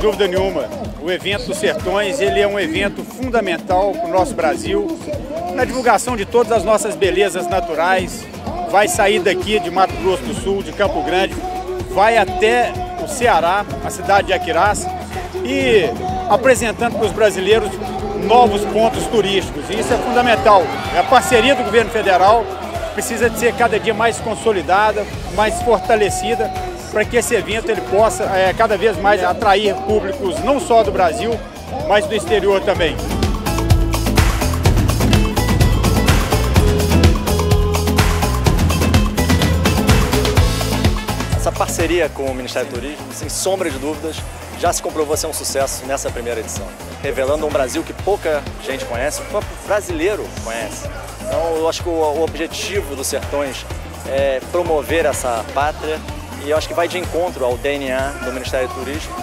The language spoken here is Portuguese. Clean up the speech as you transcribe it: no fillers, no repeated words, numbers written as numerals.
dúvida nenhuma, o evento dos Sertões ele é um evento fundamental para o nosso Brasil, na divulgação de todas as nossas belezas naturais. Vai sair daqui de Mato Grosso do Sul, de Campo Grande, vai até o Ceará, a cidade de Aquirás, e apresentando para os brasileiros novos pontos turísticos. E isso é fundamental. A parceria do governo federal precisa de ser cada dia mais consolidada, mais fortalecida, para que esse evento ele possa cada vez mais atrair públicos não só do Brasil, mas do exterior também. Essa parceria com o Ministério do Turismo, sem sombra de dúvidas, já se comprovou ser um sucesso nessa primeira edição, revelando um Brasil que pouca gente conhece, o próprio brasileiro conhece. Então eu acho que o objetivo dos Sertões é promover essa pátria e eu acho que vai de encontro ao DNA do Ministério do Turismo